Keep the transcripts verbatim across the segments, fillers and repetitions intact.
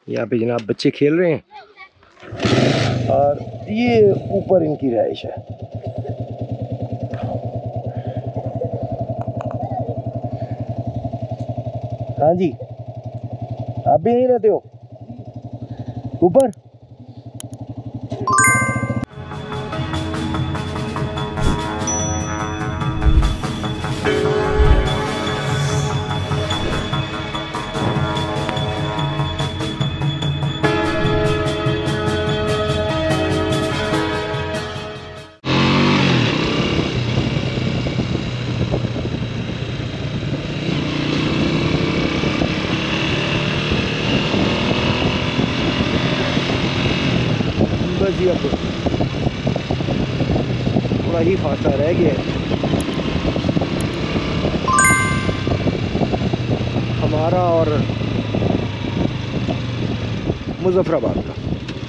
यहाँ पे जनाब बच्चे खेल रहे हैं और ये ऊपर इनकी रहाइश है। हाँ जी, आप भी यहीं रहते हो ऊपर? बस ये अब थोड़ा ही फासला रह गया है हमारा और मुजफ्फराबाद का।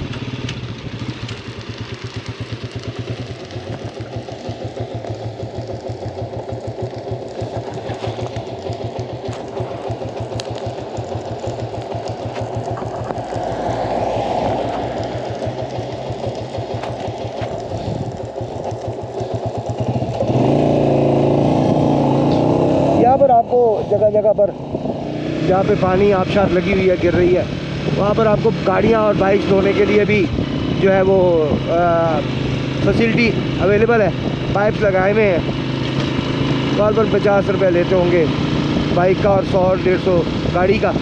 यहाँ पर आपको जगह जगह पर जहाँ पे पानी आबशार लगी हुई है, गिर रही है, वहाँ पर आपको गाड़ियाँ और बाइक्स धोने के लिए भी जो है वो फैसिलिटी अवेलेबल है। पाइप्स लगाए हुए हैं, कॉल पर पचास रुपये लेते होंगे बाइक का और सौ डेढ़ सौ गाड़ी का।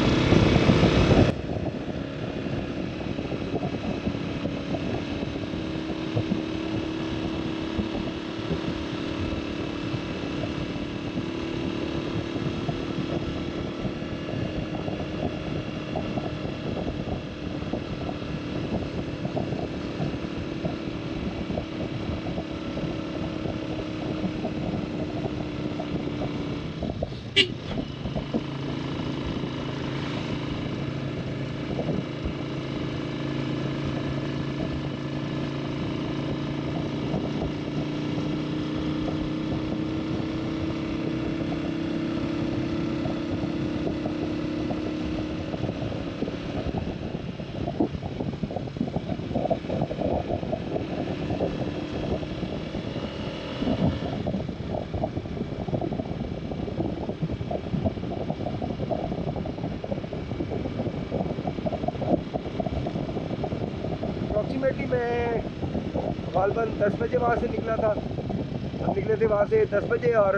अप्रॉक्सीमेटली मैं गालबन दस बजे वहाँ से निकला था। हम निकले थे वहाँ से दस बजे और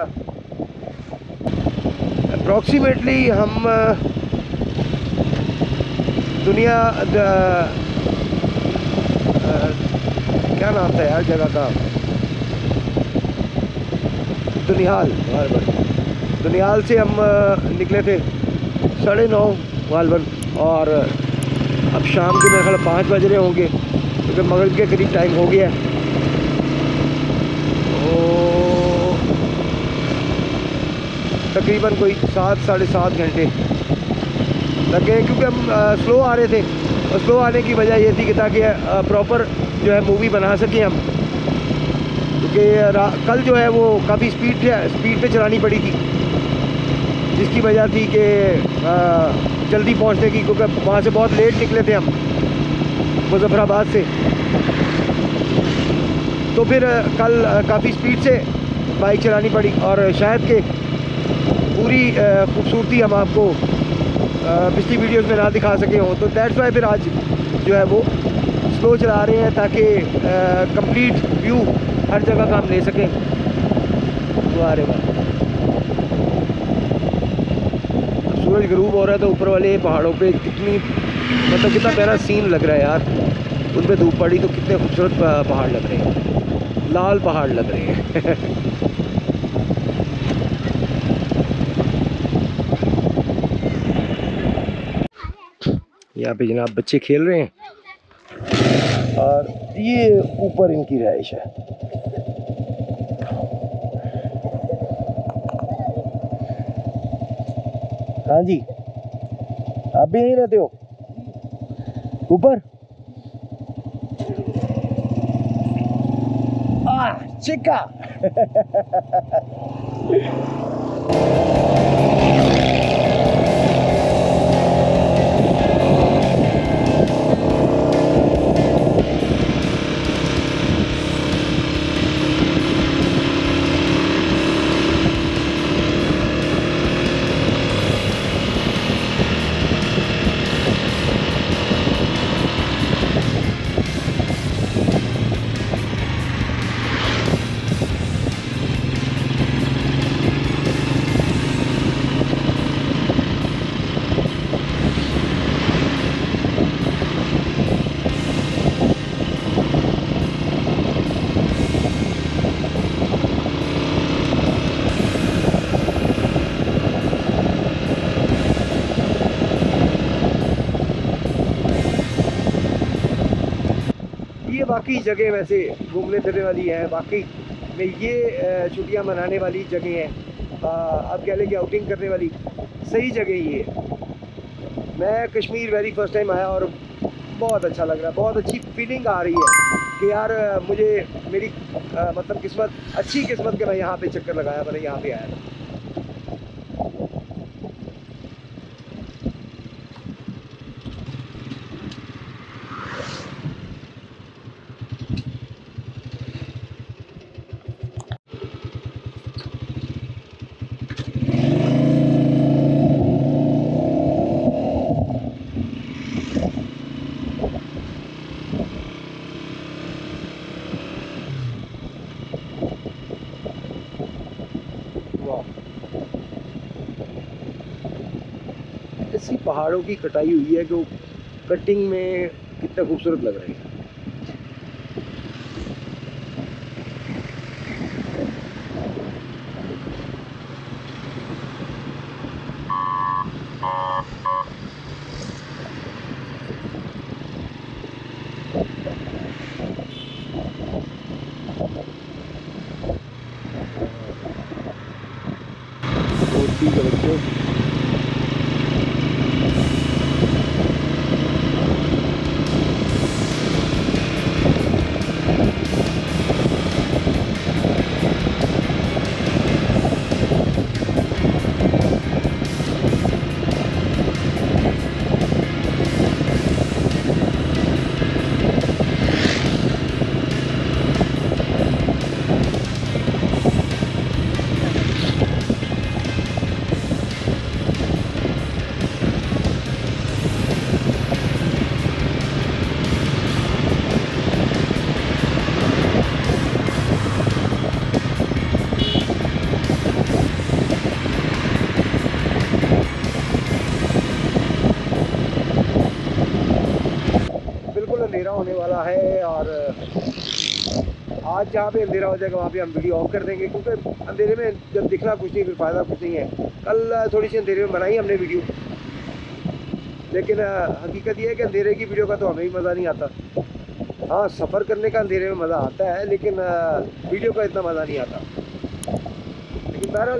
अप्रॉक्सीमेटली हम दुनिया द, आ, क्या नाम था यार जगह का, दुनियाल दुनियाल से हम निकले थे साढ़े नौ गालबन और अब शाम के मेरे ख्याल पाँच बज रहे होंगे क्योंकि तो मगरिब के करीब टाइम हो गया है। तो तकरीबन कोई सात साढ़े सात घंटे लगे क्योंकि हम आ, स्लो आ रहे थे और स्लो आने की वजह ये थी कि ताकि प्रॉपर जो है मूवी बना सकें हम, क्योंकि कल जो है वो काफ़ी स्पीड स्पीड पे चलानी पड़ी थी जिसकी वजह थी कि जल्दी पहुंचने की, क्योंकि वहाँ से बहुत लेट निकले थे हम मुजफ्फराबाद से। तो फिर कल काफ़ी स्पीड से बाइक चलानी पड़ी और शायद कि पूरी खूबसूरती हम आपको पिछली वीडियोस में ना दिखा सके हों, तो दैट्स वाई फिर आज जो है वो स्लो चला रहे हैं ताकि कंप्लीट व्यू हर जगह का हम ले सकें। वाह रे वाह, सूरज गरूब हो रहा है तो ऊपर वाले पहाड़ों पे कितनी मतलब कितना प्यारा सीन लग रहा है यार। उन पे धूप पड़ी तो कितने खूबसूरत पहाड़ लग रहे हैं, लाल पहाड़ लग रहे हैं। यहाँ पे जनाब बच्चे खेल रहे हैं और ये ऊपर इनकी रहाइश है। हाँ जी, आप भी यहीं रहते हो ऊपर? आ चिका। बाकी जगह वैसे घूमने फिरने वाली है, बाकी में ये छुट्टियां मनाने वाली जगह हैं। आप कह लें कि आउटिंग करने वाली सही जगह ये है। मैं कश्मीर वेरी फर्स्ट टाइम आया और बहुत अच्छा लग रहा है, बहुत अच्छी फीलिंग आ रही है कि यार मुझे मेरी आ, मतलब किस्मत, अच्छी किस्मत के मैं यहाँ पे चक्कर लगाया, मैंने यहाँ पे आया था। ऐसी पहाड़ों की कटाई हुई है कि कटिंग में कितना खूबसूरत लग रहा है। तो ठीक है बच्चों, अंधेरा होने वाला है और आज जहाँ पे अंधेरा हो जाएगा वहाँ पे हम वीडियो ऑफ कर देंगे, क्योंकि अंधेरे में जब दिखना कुछ नहीं फिर फ़ायदा कुछ नहीं है। कल थोड़ी सी अंधेरे में बनाई हमने वीडियो, लेकिन हकीकत ये है कि अंधेरे की वीडियो का तो हमें भी मज़ा नहीं आता। हाँ, सफ़र करने का अंधेरे में मज़ा आता है, लेकिन वीडियो का इतना मज़ा नहीं आता। लेकिन बहरहाल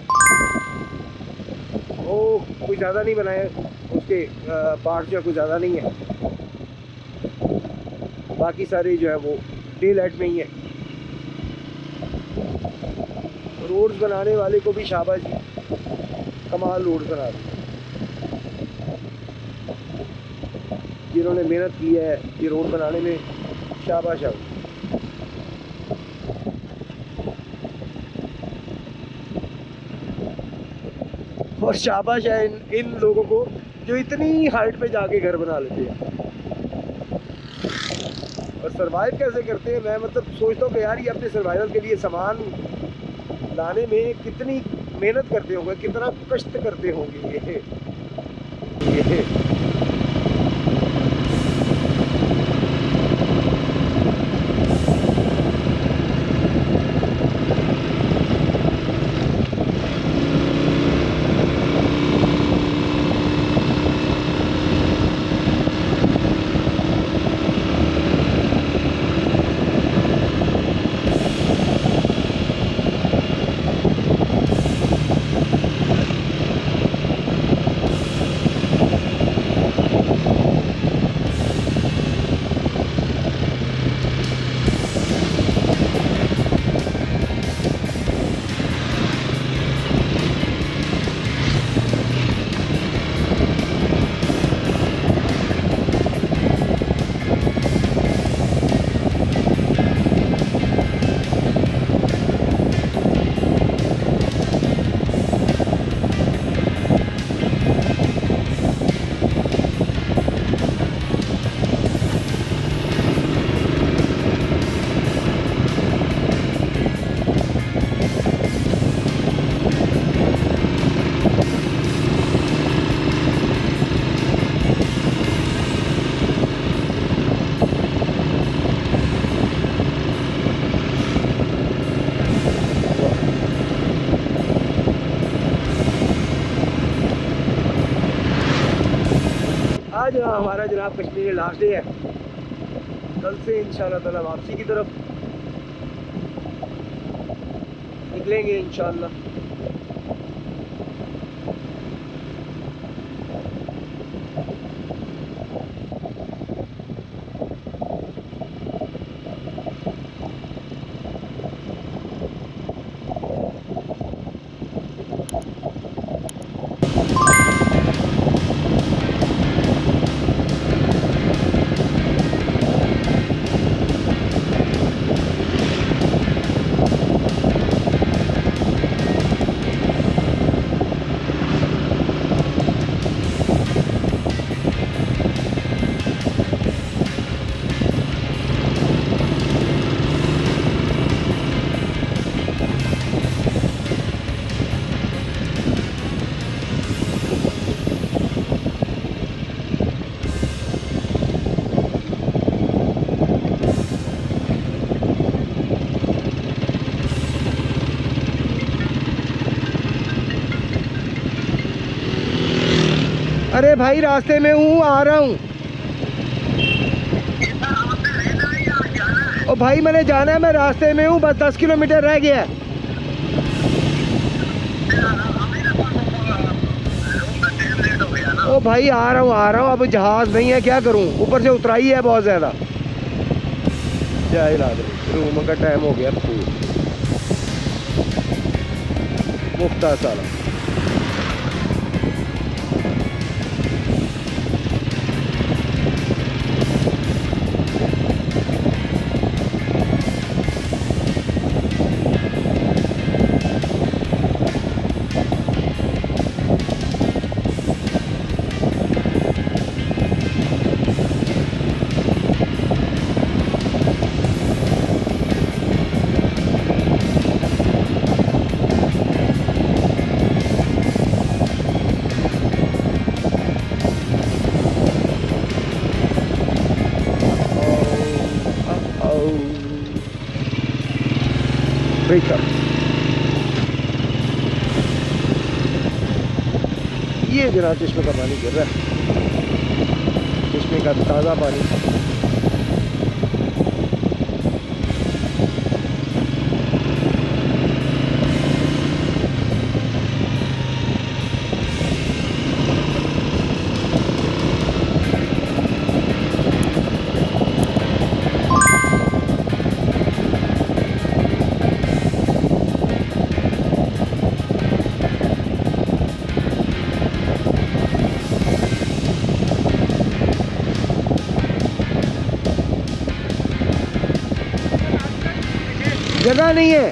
वो कुछ ज़्यादा नहीं बनाए, उसके पार्ट जो है कुछ ज़्यादा नहीं है, बाकी सारे जो है वो डे लाइट में ही है। रोड्स बनाने वाले को भी शाबाश, कमाल रोड्स बना रहे हैं जिन्होंने मेहनत की है ये रोड बनाने में, शाबाश है। और शाबाश है इन इन लोगों को जो इतनी हाइट पे जाके घर बना लेते हैं और सरवाइव कैसे करते हैं। मैं मतलब सोचता हूँ कि यार ये अपने सर्वाइवल के लिए सामान लाने में कितनी मेहनत करते होंगे, कितना कष्ट करते होंगे ये, ये। आज हमारा जनाब कश्मीर लास्ट डे है कल से इंशाल्लाह ताला वापसी की तरफ निकलेंगे इंशाल्लाह। अरे भाई रास्ते में हूँ, आ रहा हूँ। ओ भाई मैंने जाना है, मैं रास्ते में हूँ, बस दस किलोमीटर रह गया है। ओ भाई आ रहा हूँ आ रहा हूँ, अब जहाज़ नहीं है, क्या करूँ, ऊपर से उतराई है बहुत ज़्यादा। जय रूम का टाइम हो गया, मुफ्ता साला। ब्रेकअप, ये जनाब चश्मे का पानी गिर रहा है, चश्मे का ताज़ा पानी। जगह नहीं है।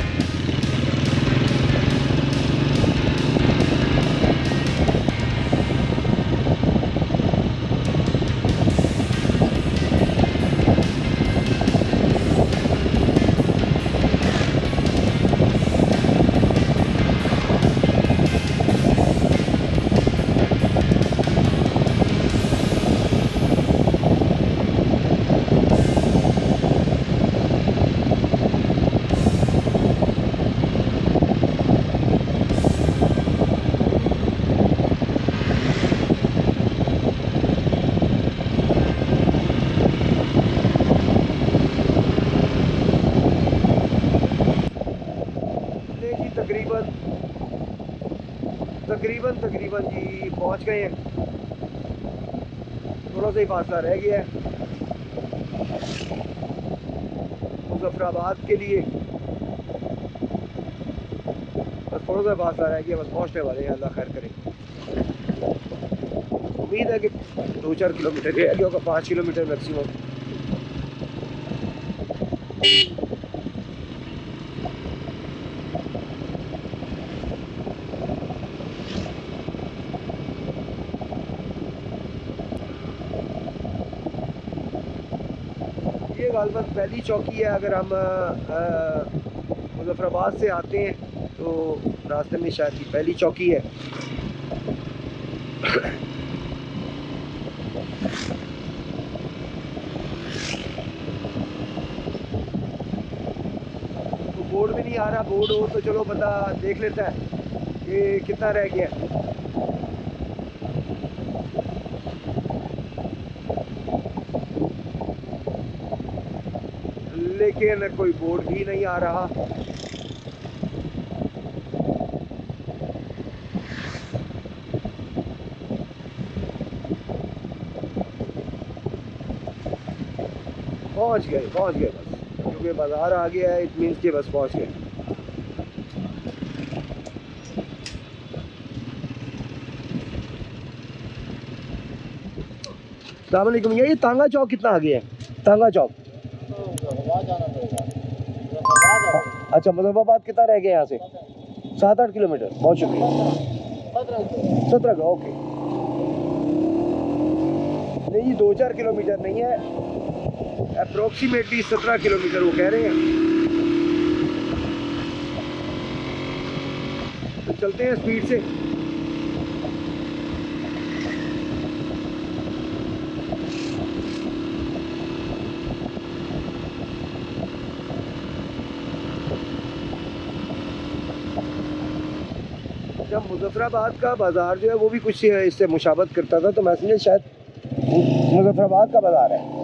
तकरीबन तकरीबन तकरीबन जी पहुंच गए हैं, थोड़ा सा ही फासला रह गया है मुजफ्फराबाद के लिए, बस थोड़ा सा फासला रह गया, बस पहुंचने वाले हैं, अल्लाह खैर करे। उम्मीद है कि दो चार किलोमीटर रह गया होगा, पाँच किलोमीटर मैक्सिमम। ये गालबन पहली चौकी है, अगर हम मुजफ्फराबाद से आते हैं तो रास्ते में शायद की पहली चौकी है। तो बोर्ड भी नहीं आ रहा, बोर्ड हो तो चलो बंदा देख लेता है कि कितना रह गया। लेकिन कोई बोर्ड भी नहीं आ रहा। पहुंच गए पहुंच गए बस, क्योंकि बाजार आ गया है, इट मीन्स के बस पहुंच गए। अस्सलाम वालेकुम। ये तांगा चौक कितना आगे है? तांगा चौक अच्छा, मुजफ्फराबाद कितना रह गया यहाँ से? सात आठ किलोमीटर। बहुत शुक्रिया। सत्रह का ओके। नहीं, दो चार किलोमीटर नहीं है, अप्रोक्सीमेटली सत्रह किलोमीटर वो कह रहे हैं। तो चलते हैं स्पीड से। जब मुजफ्फराबाद का बाज़ार जो है वो भी कुछ इससे मुशाबत करता था, तो मैं समझे शायद मुजफ्फराबाद का बाज़ार है।